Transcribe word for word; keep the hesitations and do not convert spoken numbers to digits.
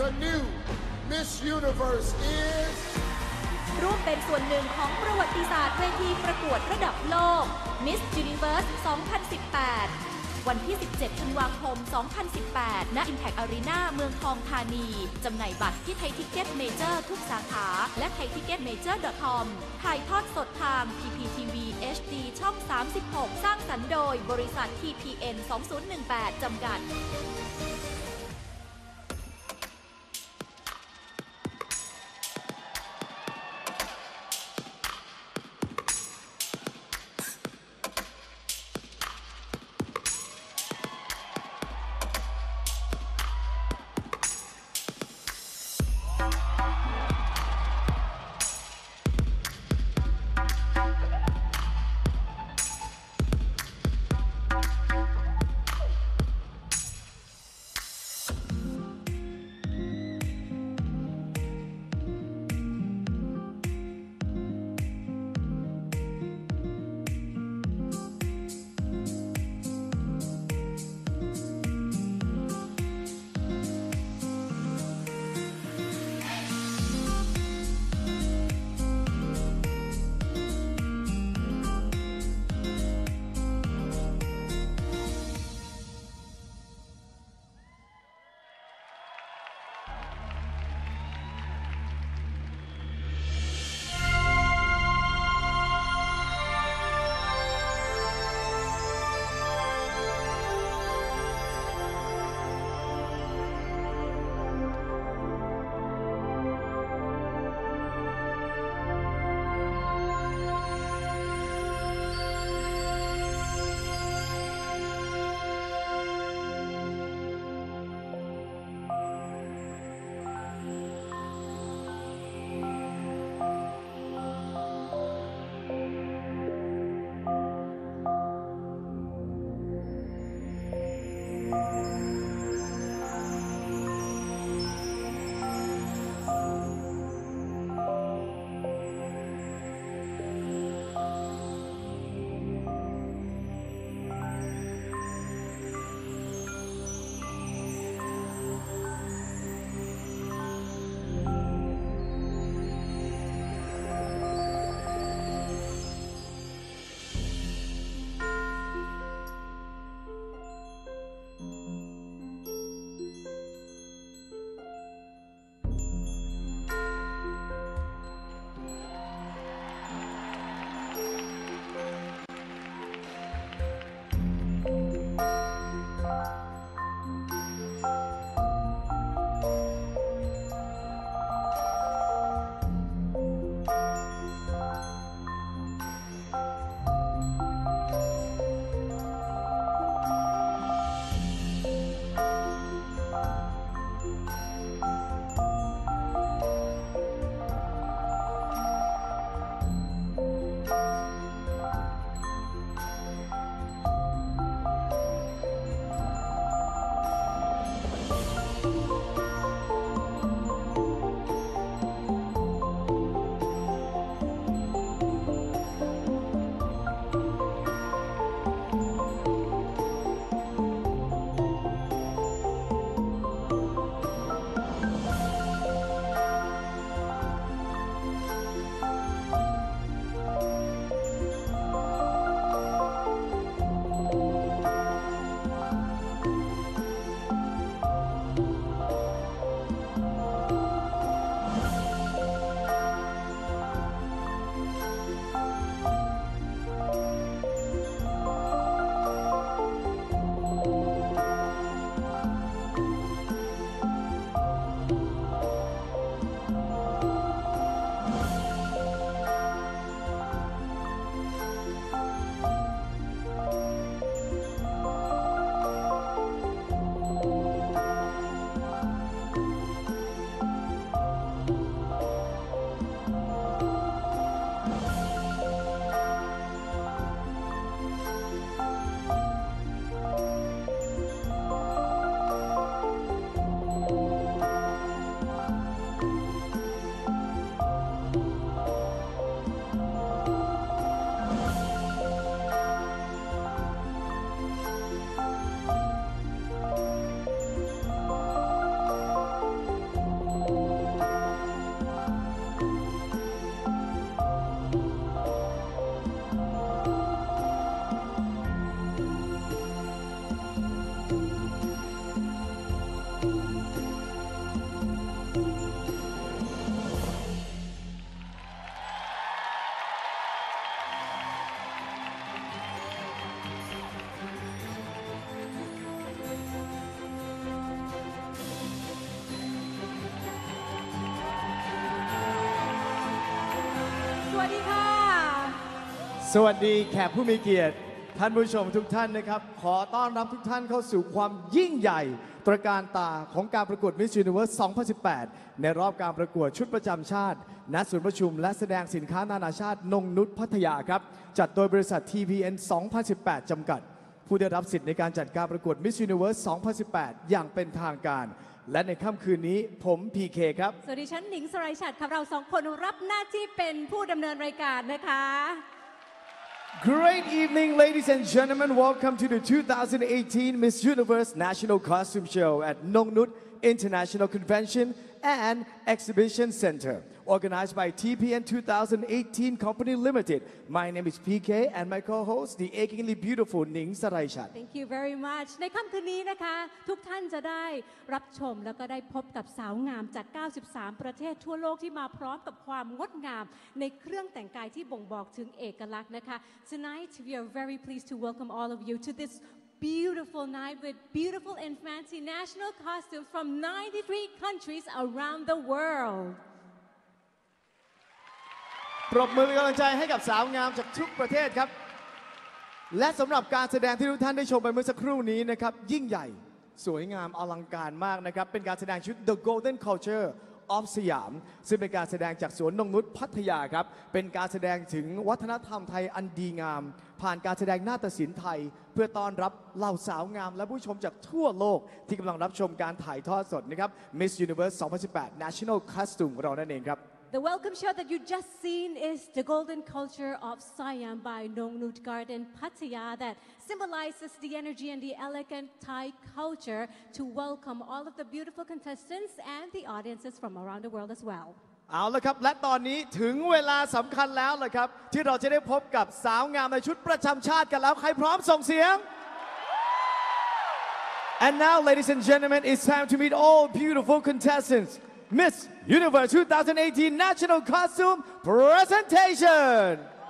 The new Miss Universe is ร่วมเป็นส่วนหนึ่งของประวัติศาสตร์เวทีประกวดระดับโลก Miss Universe สองพันสิบแปด วันที่ สิบเจ็ด ธันวาคม สองพันสิบแปด ณ Impact Arena เมืองทองธานี จำหน่ายบัตรที่ไทยทิกเก็ตเมเจอร์ทุกสาขา และไทยทิกเก็ตเมเจอร์ ดอท คอม ถ่ายทอดสดทาง พี พี ที วี เอช ดี ช่อง สามสิบหก สร้างสรรค์โดยบริษัท ที พี เอ็น สองพันสิบแปด จำกัดสวัสดีแขกผู้มีเกียรติท่านผู้ชมทุกท่านนะครับขอต้อนรับทุกท่านเข้าสู่ความยิ่งใหญ่ตระการตาของการประกวด Miss Universe สองพันสิบแปด ในรอบการประกวดชุดประจำชาติณศูนย์ประชุมและแสดงสินค้านานาชาตินงนุชพัทยาครับจัดโดยบริษัท ที พี เอ็น สองพันสิบแปด จำกัดผู้ได้รับสิทธิ์ในการจัดการประกวด Miss Universe สองพันสิบแปด อย่างเป็นทางการและในค่ำคืนนี้ผม พี เค ครับสวัสดีฉันหนิงสไรฉัตรครับเราสองคนรับหน้าที่เป็นผู้ดำเนินรายการนะคะ Great evening, ladies and gentlemen. Welcome to the two thousand eighteen Miss Universe National Costume Show at Nong Nut International Convention and Exhibition Center, organized by T P N two thousand eighteen Company Limited. My name is P K and my co-host, the achingly beautiful Ning Saraychat. Thank you very much. ในค่ำคืนนี้นะคะทุกท่านจะได้รับชมแล้วก็ได้พบกับสาวงามจาก เก้าสิบสาม ประเทศทั่วโลกที่มาพร้อมกับความงดงามในเครื่องแต่งกายที่บ่งบอกถึงเอกลักษณ์นะคะ Tonight we are very pleased to welcome all of you to this beautiful night with beautiful and fancy national costumes from ninety-three countries around the world. ปรบมือเป็นกำลังใจให้กับสาวงามจากทุกประเทศครับและสำหรับการแสดงที่ทุกท่านได้ชมไปเมื่อสักครู่นี้นะครับยิ่งใหญ่สวยงามอลังการมากนะครับเป็นการแสดงชุด The Golden Culture of สยามซึ่งเป็นการแสดงจากสวนนงนุชพัทยาครับเป็นการแสดงถึงวัฒนธรรมไทยอันดีงามผ่านการแสดงนาฏศิลป์ไทยเพื่อต้อนรับเหล่าสาวงามและผู้ชมจากทั่วโลกที่กำลังรับชมการถ่ายทอดสดนะครับ Miss Universe สองพันสิบแปด National Costume ของเรานั่นเองครับ The welcome show that you just seen is the golden culture of Siam by Nong Nut Garden Pattaya that symbolizes the energy and the elegant Thai culture to welcome all of the beautiful contestants and the audiences from around the world as well. เอาละครับและตอนนี้ถึงเวลาสำคัญแล้วเลยครับที่เราจะได้พบกับสาวงามในชุดประจำชาติกันแล้วใครพร้อมส่งเสียง And now ladies and gentlemen it's time to meet all beautiful contestants Miss Universe two thousand eighteen National Costume Presentation